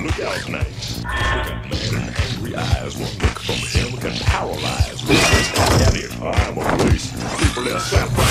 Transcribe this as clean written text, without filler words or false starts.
look out now. Look at man with angry eyes. One look from him can paralyze. Look at this, I'm a place. People in San Francisco.